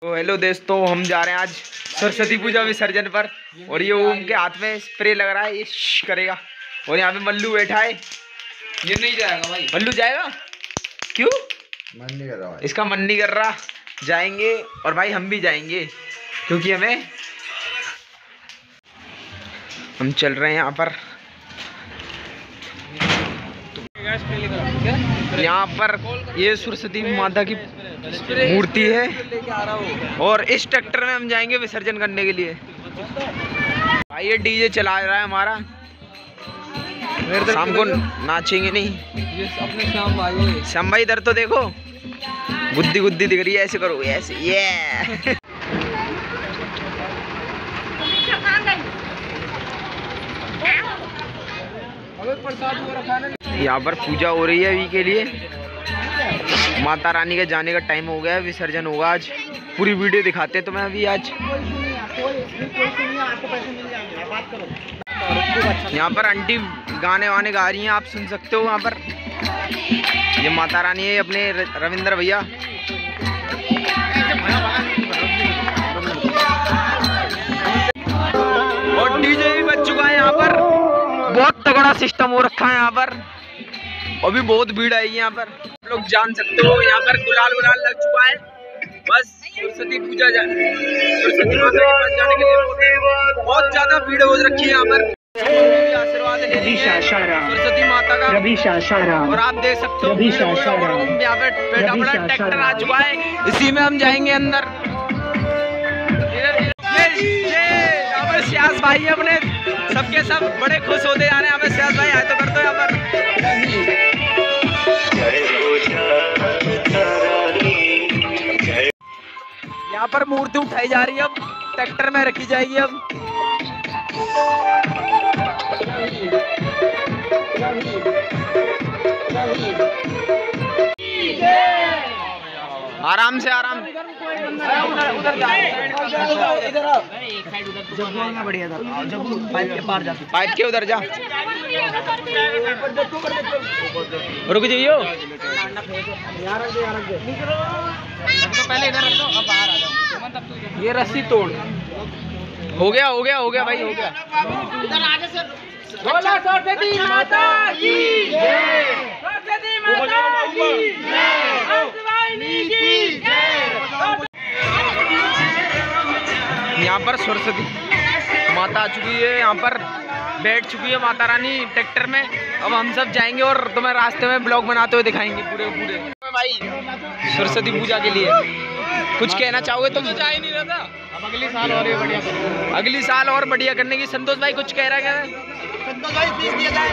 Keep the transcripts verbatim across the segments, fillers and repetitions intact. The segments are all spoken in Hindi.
तो हेलो दोस्तों, हम जा रहे हैं आज सरस्वती पूजा विसर्जन पर। और ये ओम के हाथ में स्प्रे लग रहा है, ये करेगा। और यहाँ पे मल्लू बैठा है। ये नहीं जाएगा भाई। मल्लू जाएगा? क्यों? मन नहीं कर रहा भाई। इसका मन नहीं कर रहा। जाएंगे और भाई हम भी जाएंगे, क्योंकि हमें हम चल रहे हैं यहाँ पर। यहाँ पर ये सरस्वती माता की मूर्ति है और इस ट्रैक्टर में हम जाएंगे विसर्जन करने के लिए। भाई ये डीजे चला रहा है हमारा। शाम को नाचेंगे नहीं। ये अपने शाम भाई। श्याम भाई इधर तो देखो, गुद्दी गुद्दी दिख रही है। ऐसे करो, ऐसे ये यहाँ पर पूजा हो रही है अभी के लिए। माता रानी के जाने का टाइम हो गया है, विसर्जन होगा आज। पूरी वीडियो दिखाते हैं तुम्हें अभी आज। यहाँ पर आंटी गाने वाने गा रही हैं, आप सुन सकते हो। यहाँ पर ये माता रानी है, अपने रविंद्र भैया। और डीजे भी बज चुका है यहाँ पर। बहुत तगड़ा सिस्टम हो रखा है यहाँ पर। अभी बहुत भीड़ आएगी यहाँ पर, आप लोग जान सकते हो। यहाँ पर गुलाल गुलाल लग चुका है। बस सरस्वती पूजा सरस्वती माता के पास जाने के लिए बहुत ज्यादा भीड़ हो रखी है यहाँ पर। आशीर्वाद ले लीजिए सरस्वती माता का। और आप देख सकते हो यहाँ पे बैठा बड़ा ट्रैक्टर आ चुका है, इसी में हम जाएंगे अंदर। यहाँ पर सियास भाई अपने सबके सब बड़े खुश होते जा रहे हैं। यहाँ पे सियास भाई आए तो कर दो। यहाँ पर यहाँ पर मूर्ति उठाई जा रही है, अब ट्रैक्टर में रखी जाएगी। अब आराम से आराम। बढ़िया था, पाइप के पार जा, पाइप के उधर जा। रुक जाइयो, पहले इधर रख दो, अब बाहर आ जाओ। ये रस्सी तोड़। हो गया हो गया हो गया भाई, हो गया। इधर आगे से बोला सरस्वती माता की जय, सरस्वती माता की जय, सरस्वती की जय। यहाँ पर सरस्वती माता आ चुकी है, यहाँ पर बैठ चुकी है माता रानी ट्रैक्टर में। अब हम सब जाएंगे और तुम्हें रास्ते में ब्लॉग बनाते हुए दिखाएंगे पूरे पूरे भाई सरस्वती पूजा के लिए। कुछ कहना चाहोगे तुम? तो जा ही नहीं रहा था। अब अगली साल और ये बढ़िया करेंगे। अगली साल और बढ़िया करने की। संतोष भाई कुछ कह रहा है क्या? संतोष भाई प्लीज दिया जाए।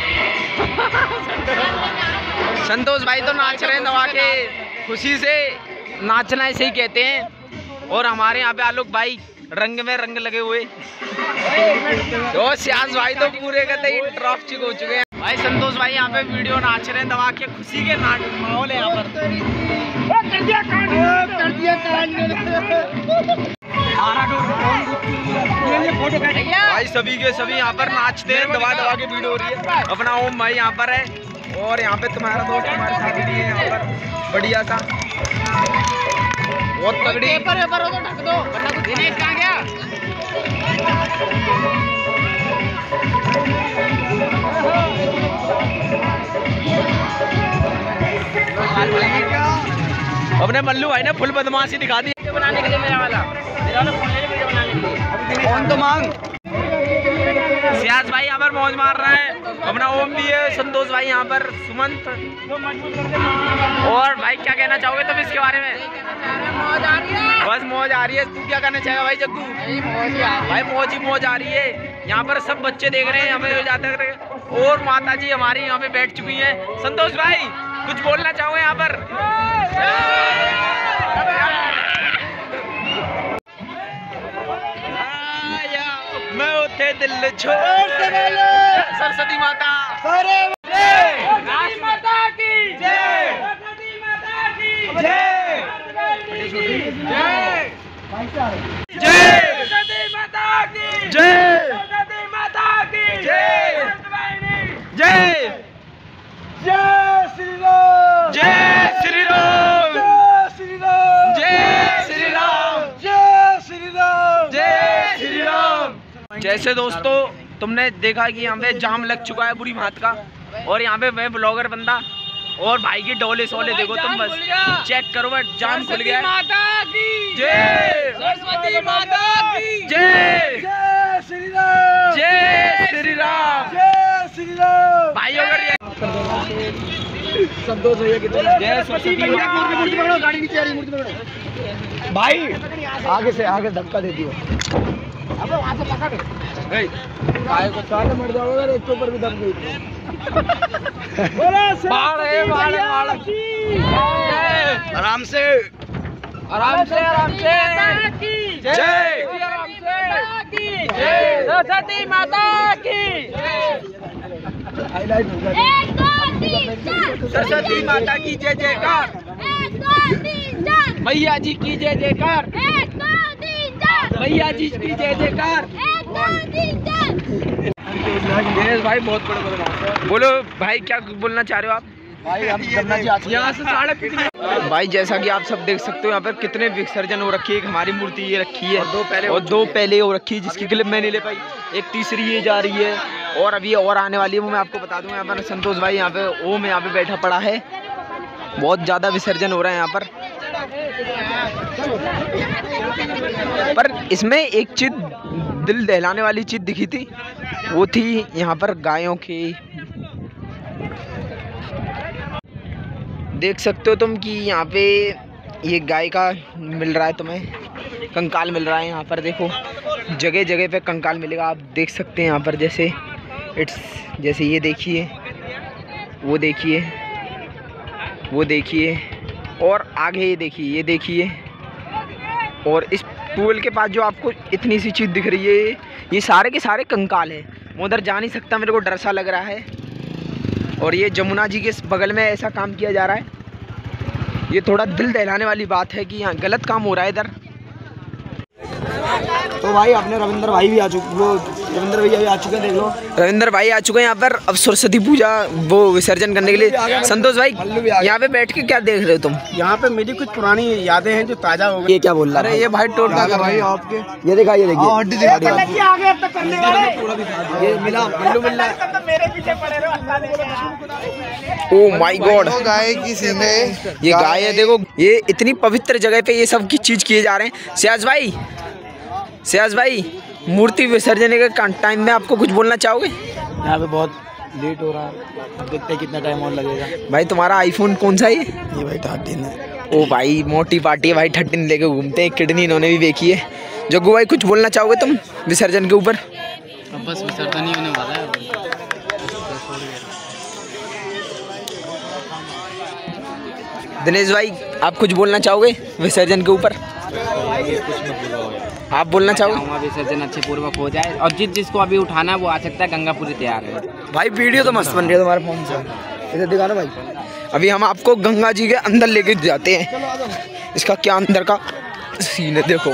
संतोष भाई तो नाच रहे हैं दबा के, खुशी से नाचना ऐसे ही कहते हैं। और हमारे यहाँ पे आलोक भाई रंग में रंग लगे हुए। तो सियास भाई तो पूरे कहते ही ड्रॉप चिक हो चुके हैं। भाई संतोष भाई यहाँ पे वीडियो नाच रहे हैं दबा के, खुशी के माहौल है यहाँ पर। कर दिया कांड, कर दिया कांड। भाई सभी के सभी यहाँ पर नाचते हैं, दबा दबा के वीडियो हो रही है। अपना ओम भाई यहाँ पर है और यहाँ पे तुम्हारा दोस्त हमारे साथ भी है यहाँ पर। बढ़िया सा, बहुत तगड़ी। पेपर पेपर हो तो ढक दो, वरना कुछ दिनेश कहाँ गया? अपने मल्लू भाई ने फुल बदमाशी दिखा दी बनाने के लिए। मेरा वाला मेरा वाला फोन ले ले वीडियो बनाने के लिए। फोन तो मांग। सियास भाई यहाँ पर मौज मार रहा है। अपना ओम भी है, संतोष भाई यहाँ पर, सुमंत। और भाई क्या कहना चाहोगे तुम इसके बारे में? मौज आ रही है, बस मौज आ रही है। तू क्या कहना चाहेगा भाई जग्गू? भाई मौज ही मौज आ रही है। यहाँ पर सब बच्चे देख रहे हैं हमें जाते हुए। और माता जी हमारी यहाँ पे बैठ चुकी है। संतोष भाई कुछ बोलना चाहोगे यहाँ पर? मैं उठे दिल छोड़ सरस्वती माता, सरस्वती माता की जय, सरस्वती माता की जय, जय सरस्वती माता की जय, सरस्वती माता की जय, जय जय श्री राम, जय श्री राम, जय श्री राम, जय श्री राम। जैसे दोस्तों तुमने देखा कि यहाँ पे जाम लग चुका है बुरी भांत का, और यहाँ पे मैं ब्लॉगर बंदा और भाई की डोले सोले देखो तुम, बस चेक करो, बस जाम खुल गया। जय सरस्वती माता की जय, जय श्री राम, जय श्री राम, जय श्री राम। भाई अगर संतोष भैया कितना जय सरस्वती मूर्ति पकड़ो, गाड़ी नीचे आ रही, मूर्ति पकड़ो भाई, आगे से आगे धक्का दे दियो, अब वहां से पकड़ भाई को चाले मर जाओगे, एक के ऊपर भी दम गई। बाढ़ है, बाढ़ है, बाढ़। आराम से आराम से आराम से जय, आराम से जय सरस्वती माता की, सरस्वती माता की जय जयकार, मैया जी की जय जयकार, मैया जी की जय जयकार। भाई बहुत बड़े बड़े बोलो भाई, क्या बोलना चाह रहे हो आप? भाई हम यहाँ से साढ़े कितने भाई, जैसा कि आप सब देख सकते हो यहाँ पर कितने विसर्जन हो रखी है। एक हमारी मूर्ति ये रखी है, और दो पहले और दो पहले हो रखी है जिसकी क्लिप मैं नहीं ले पाई, एक तीसरी ये जा रही है, और अभी और आने वाली है वो मैं आपको बता दूंगा। यहाँ पर संतोष भाई यहाँ पे ओम यहाँ पे बैठा पड़ा है, बहुत ज़्यादा विसर्जन हो रहा है यहाँ पर। पर इसमें एक चीज दिल दहलाने वाली चीज दिखी थी, वो थी यहाँ पर गायों की, देख सकते हो तुम कि यहाँ पे ये गाय का मिल रहा है तुम्हें, कंकाल मिल रहा है यहाँ पर। देखो जगह जगह पे कंकाल मिलेगा, आप देख सकते हैं यहाँ पर। जैसे इट्स जैसे ये देखिए, वो देखिए, वो देखिए, और आगे ये देखिए, ये देखिए, और इस पुल के पास जो आपको इतनी सी चीज़ दिख रही है, ये सारे के सारे कंकाल है। मैं उधर जा नहीं सकता, मेरे को डर सा लग रहा है। और ये जमुना जी के बगल में ऐसा काम किया जा रहा है, ये थोड़ा दिल दहलाने वाली बात है कि यहाँ गलत काम हो रहा है इधर। तो भाई अपने रविंद्र भाई भी आ चुके, वो रविंद्र भैया भी आ चुके हैं, देख लो रविंद्र भाई आ चुके हैं यहाँ पर अब सरस्वती पूजा वो विसर्जन करने के लिए। संतोष भाई यहाँ पे बैठ के क्या देख रहे हो तुम? यहाँ पे मेरी कुछ पुरानी यादें हैं जो ताजा हो गई। ये क्या बोल रहा है? अरे ये भाई टोटका कर भाई आपके, ये देखा, ये देखिए हड्डी दिखा दी, ये मिला मल्लू मिल रहा है। ओ माय गॉड, गाय की सींग है ये गाय है। देखो ये इतनी पवित्र जगह पे ये सब की चीज किए जा रहे हैं। सियाज भाई, सियाज भाई मूर्ति विसर्जन के टाइम में आपको कुछ बोलना चाहोगे? यहाँ पे बहुत लेट हो रहा है, अब देखते हैं कितना टाइम और लगेगा। भाई तुम्हारा आईफोन कौन सा है? ये भाई थर्टीन है। ओ भाई मोटी पार्टी है भाई, थर्टीन लेके घूमते हैं। किडनी इन्होंने भी देखी है। जग्गू भाई कुछ बोलना चाहोगे तुम विसर्जन के ऊपर? अब बस विसर्जन ही होने वाला है। दिनेश भाई आप कुछ बोलना चाहोगे विसर्जन के ऊपर? आप बोलना चाहोगे? विसर्जन अच्छे पूर्वक हो जाए, और जिस जिसको अभी उठाना है वो आ सकता है, गंगा पूरी तैयार है। भाई वीडियो तो मस्त बन रही है तुम्हारे फोन से, इधर दिखाना भाई। अभी हम आपको गंगा जी के अंदर लेके जाते हैं, इसका क्या अंदर का सीन है। देखो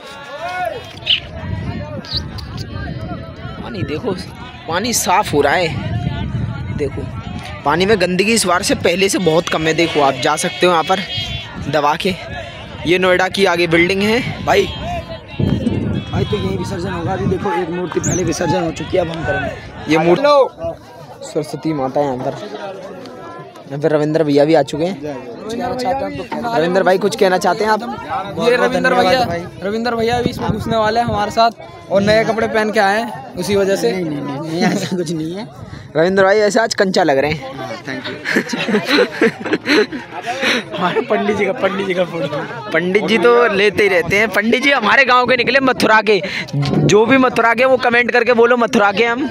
पानी, देखो पानी साफ हो रहा है। देखो पानी में गंदगी इस बार से पहले से बहुत कम है। देखो आप जा सकते हो यहाँ पर दबा के। ये नोएडा की आगे बिल्डिंग है भाई। भाई तो यही विसर्जन होगा। अभी देखो एक मूर्ति पहले विसर्जन हो चुकी है, अब हम करेंगे। ये मूर्ति सरस्वती माता है यहाँ पर। यहाँ पर रविंद्र भैया भी आ चुके हैं। रविंद्र भाई कुछ कहना चाहते हैं आप? ये रविंद्र भैया, रविंद्र भैया भी इसमें घुसने वाले हैं हमारे साथ, और नए कपड़े पहन के आए हैं उसी वजह से। नहीं नहीं नहीं ऐसा कुछ नहीं है। रविंद्र भाई ऐसे आज कंचा लग रहे हैं। Thank you. हमारे पंडित जी का पंडित जी का फोटो, पंडित जी तो लेते ही रहते हैं। पंडित जी हमारे गांव के निकले, मथुरा के। जो भी मथुरा के वो कमेंट करके बोलो मथुरा के हम।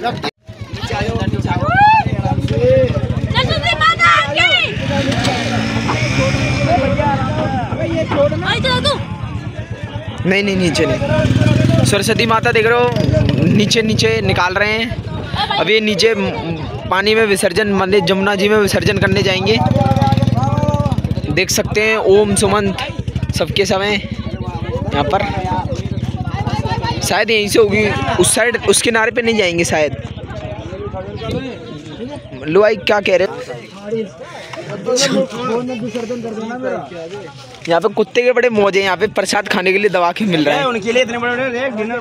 नहीं नहीं नीचे नहीं, सरस्वती माता देख रहे हो नीचे नीचे निकाल रहे हैं। अब ये नीचे पानी में विसर्जन, मतलब जमुना जी में विसर्जन करने जाएंगे। देख सकते हैं ओम सुमंत सबके समय यहाँ पर। शायद यहीं से होगी, उस साइड उस किनारे पे नहीं जाएंगे शायद। लो भाई क्या कह रहे हो? यहाँ पे कुत्ते के बड़े मौज है, यहाँ पे प्रसाद खाने के लिए दबा के मिल रहा है उनके लिए इतने बड़े डिनर।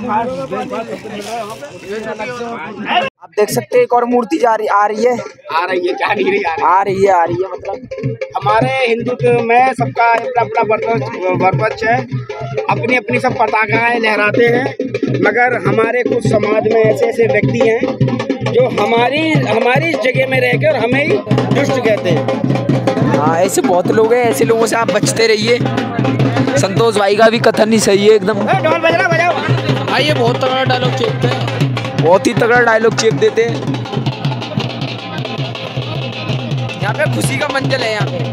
आप देख सकते हैं एक और मूर्ति जा रही आ रही है आ रही है, क्या नहीं रही, आ रही आ रही है आ रही है मतलब हमारे हिंदुत्व में सबका अपना अपना वर्चस्व है, अपनी अपनी सब पताकाएं लहराते हैं, मगर हमारे कुछ समाज में ऐसे ऐसे व्यक्ति हैं जो हमारी हमारी जगह में रहकर हमें ही दुष्ट कहते हैं। हाँ, ऐसे बहुत लोग हैं, ऐसे लोगों से आप बचते रहिए। संतोष भाई का भी कथन ही सही है एकदम। ढोल बजा बजाओ भाई ये बहुत तगड़ा डायलॉग चेपते हैं, बहुत ही तगड़ा डायलॉग चेप देते हैं। यहाँ पे खुशी का मंजल है, यहाँ पे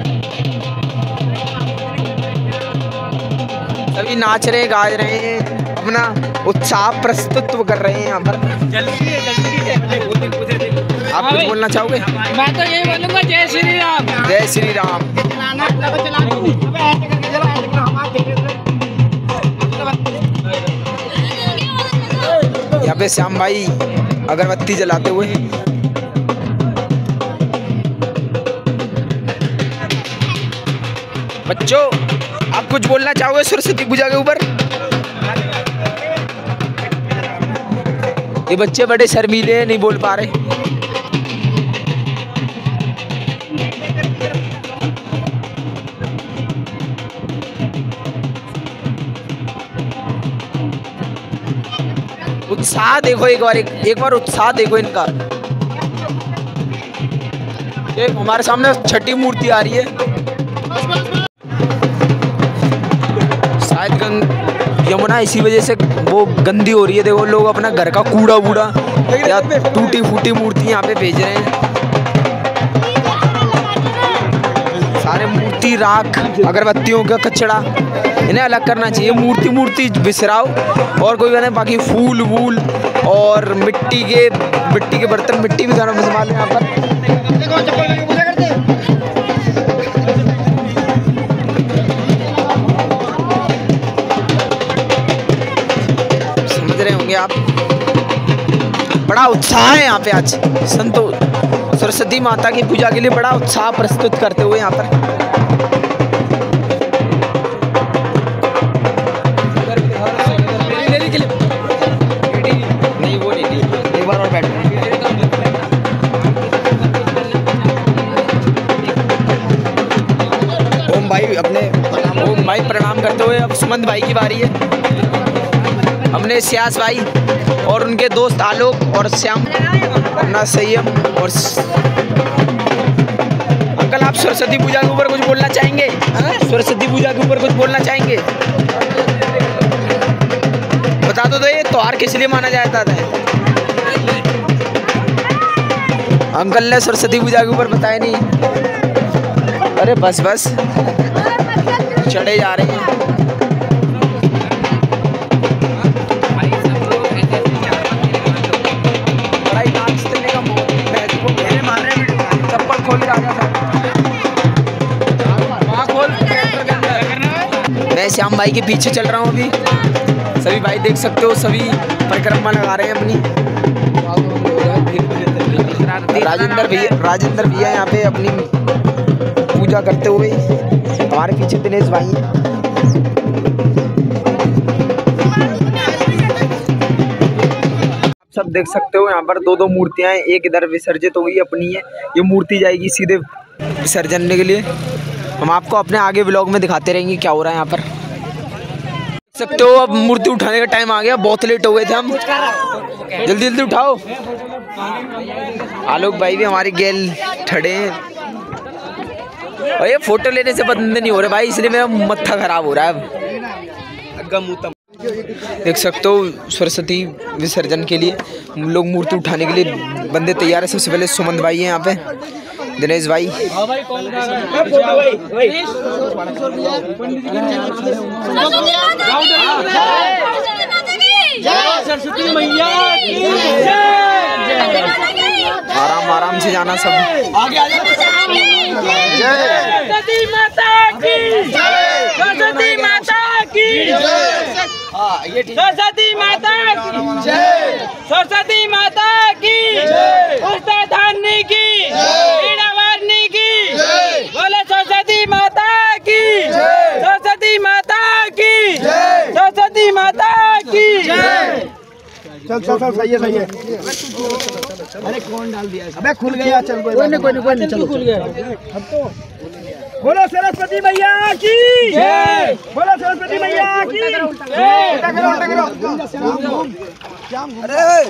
सभी नाच रहे गा रहे हैं, अपना उत्साह प्रस्तुत कर रहे हैं यहाँ पर। जल्दी है जल्दी है। आप कुछ बोलना चाहोगे? मैं तो यही बोलूंगा, जय श्री राम। जय श्री राम। यहाँ पे श्याम भाई अगरबत्ती जलाते हुए। बच्चों, आप कुछ बोलना चाहोगे सरस्वती पूजा के ऊपर? ये बच्चे बड़े शर्मीले हैं, नहीं बोल पा रहे। उत्साह देखो एक बार, एक, एक बार उत्साह देखो इनका। एक हमारे सामने छठी मूर्ति आ रही है, शायद गंग यमुना इसी वजह से वो गंदी हो रही है। देखो लोग अपना घर का कूड़ा वूड़ा या टूटी फूटी मूर्ति यहाँ पे भेज रहे हैं। सारे मूर्ति राख अगरबत्तियों का कचरा इन्हें अलग करना चाहिए। मूर्ति मूर्ति बिसराओ और कोई बने, बाकी फूल वूल और मिट्टी के मिट्टी के बर्तन, मिट्टी भी घर में संभाल यहाँ पर। समझ रहे होंगे आप, बड़ा उत्साह है यहाँ पे आज। संतो सरस्वती माता की पूजा के लिए बड़ा उत्साह प्रस्तुत करते हुए यहाँ पर। नहीं वो नहीं, एक बार और बैठ। ओम भाई अपने ओम भाई प्रणाम करते हुए अब सुमंत भाई की बारी है। हमने श्यास भाई और उनके दोस्त आलोक और श्याम अपना संयम और अंकल, आप सरस्वती पूजा के ऊपर कुछ बोलना चाहेंगे? सरस्वती पूजा के ऊपर कुछ बोलना चाहेंगे? बता दो तो ये त्योहार किस लिए माना जाता है? अंकल ने सरस्वती पूजा के ऊपर बताया नहीं। अरे बस बस चढ़े जा रहे हैं। चप्पल खोल के आ गया था। मैं श्याम भाई के पीछे चल रहा हूँ अभी। सभी भाई देख सकते हो, सभी परिक्रमा लगा रहे हैं अपनी। राजेंद्र भैया राजेंद्र भैया यहाँ पे अपनी पूजा करते हुए। हमारे पीछे दिनेश भाई हैं। सब देख सकते हो यहाँ पर दो दो मूर्तियाँ हैं, एक इधर विसर्जित हो गई अपनी है। ये मूर्ति जाएगी सीधे विसर्जन के लिए। हम आपको अपने आगे ब्लॉग में दिखाते रहेंगे क्या हो रहा है यहाँ पर। देख सकते हो अब मूर्ति उठाने का टाइम आ गया, बहुत लेट हो गए थे हम। जल्दी जल्दी उठाओ। आलोक भाई भी हमारी गेल ठड़े हैं और ये फोटो लेने से बंद नहीं हो रहे भाई, इसलिए मेरा मत्था खराब हो रहा है अब। देख सकते हो सरस्वती विसर्जन के लिए हम लोग मूर्ति उठाने के लिए बंदे तैयार है। सबसे पहले सुमंत भाई हैं यहाँ पे, दिनेश भाई। सरस्वती मैया आराम आराम से जाना सब। सरस्वती माता की, सरस्वती माता की, सरस्वती माता की, सरस्वती माता की, उस्ताद धानी की, वीणा वारनी की, बोले सरस्वती माता की जय। चल चल चल सही है सही है। अरे कौन डाल दिया? अबे खुल गया। चल कोई कोई नहीं कोई नहीं कोई नहीं, चलो खुल गया। बोलो सरस्वती मैया की जय। बोलो सरस्वती मैया की जय। उल्टा करो उल्टा करो। अरे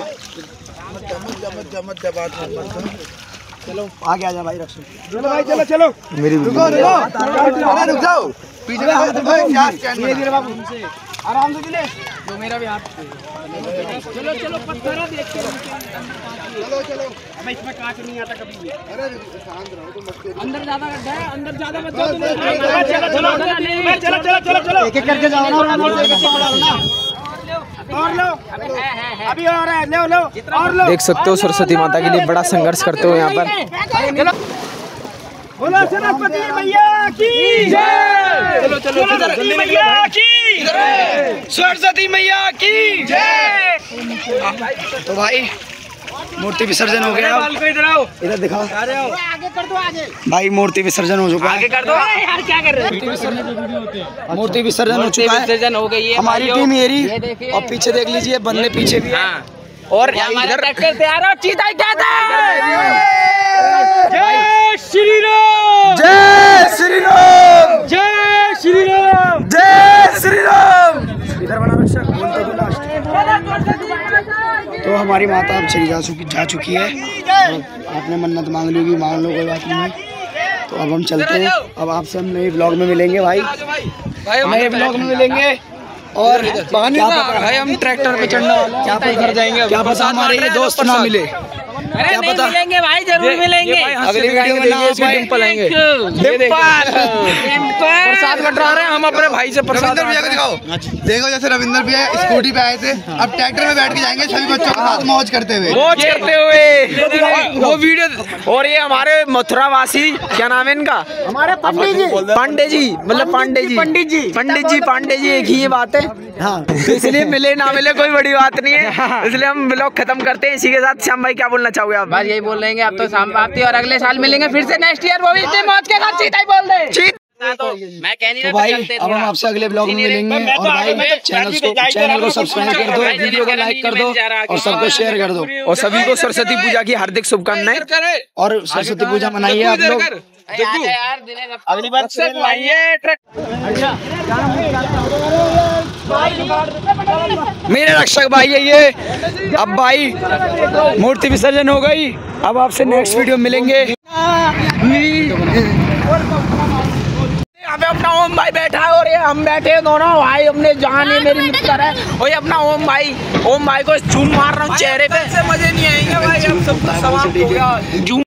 चलो आगे आ जा भाई रक्षक। चलो भाई चलो चलो। मेरी रुको रुको अरे रुक जाओ पीछे धीरे धीरे बाबू आराम से दिले। तो मेरा भी हाथ चलो चलो पत्थर देखते चलो चलो। अबे इसमें कांच नहीं आता कभी भी। अरे शांत रहो तो मत करो। अंदर ज्यादा गड्ढा है, अंदर ज्यादा मत जाओ। चलो चलो चलो चलो चलो चलो एक एक करके जाओ ना। और लो अभी और है लो लो और लो। देख सकते हो सरस्वती माता के लिए बड़ा संघर्ष करते हो यहाँ पर। बोलो सरस्वती मैया की जय। चलो चलो सरस्वती मैया की जय। सरस्वती मैया की जय। तो भाई मूर्ति विसर्जन हो गया। इधर आओ इधर दिखाओ। आगे कर दो आगे। भाई मूर्ति विसर्जन हो चुका है। आगे कर दो यार, क्या कर रहे हो? मूर्ति विसर्जन हो चुका है। विसर्जन हो गई है हमारी टीम येरी और पीछे देख लीजिए बंदे पीछे भी है। और हमारा ट्रैक्टर तैयार है। चीता कहता है जय श्री राम। जय श्री राम। जय श्री राम। जय श्री राम। इधर बना रक्षक बोलते तो लास्ट। तो हमारी माता अब चली जा चुकी जा चुकी है। और आपने मन्नत मांग ली होगी, मांग लो कोई बात नहीं। तो अब हम चलते हैं। अब आपसे हम नए ब्लॉग में मिलेंगे भाई। नए ब्लॉग में मिलेंगे। और क्या पता भाई हम ट्रैक्टर पे चढ़ने वाले हैं। क्या पता घर जाएंगे। क्या पता हमारे ये दोस्त ना मिले। अरे नहीं मिलेंगे भाई, जरूर मिलेंगे। अगली वीडियो में देखिए इसके डिंपल आएंगे। प्रसाद कटवा रहे हैं हम अपने भाई से। प्रसाद भैया को दिखाओ। देखो जैसे रविंदर भैया स्कूटी पे आए थे, अब ट्रैक्टर में बैठ के जाएंगे सभी बच्चों के साथ मौज करते हुए। मौज करते हुए वो वीडियो। और ये हमारे मथुरा वासी, क्या नाम है इनका? हमारे पंडित जी। पांडे जी, मतलब पांडे जी। पंडित जी पंडित जी पांडे जी एक ही ये बात है। हाँ तो इसलिए मिले ना मिले कोई बड़ी बात नहीं है। इसलिए हम ब्लॉग खत्म करते हैं इसी के साथ। श्याम भाई क्या बोलना चाहोगे आप? बस यही बोल रहेंगे, अब तो शाम पाती और अगले साल मिलेंगे फिर से नेक्स्ट ईयर। वो भी इतने मौज के साथ चीता ही बोल दे। चीत तो मैं कह नहीं तो रहा भाई चलते अब हम आपसे अगले ब्लॉग में मिलेंगे। और भाई चैनल को चैनल को सब्सक्राइब कर दो, वीडियो को लाइक कर दो और सबको शेयर कर दो। और सभी को सरस्वती पूजा की हार्दिक शुभकामनाएं। और सरस्वती पूजा मनाइए आप लोग। यार दिनेश अगली बार से लाइए मेरे रक्षक भाई है ये। अब भाई मूर्ति विसर्जन हो गई। अब आपसे नेक्स्ट वीडियो मिलेंगे। यहाँ पे अपना ओम भाई बैठा है और ये हम बैठे हैं दोनों भाई। अपने जान ये मेरी मित्र है और ये अपना ओम भाई। ओम भाई को चूम मार रहा हूँ चेहरे पे। मजे नहीं आएंगे भाई, अब सब समाप्त हो गया।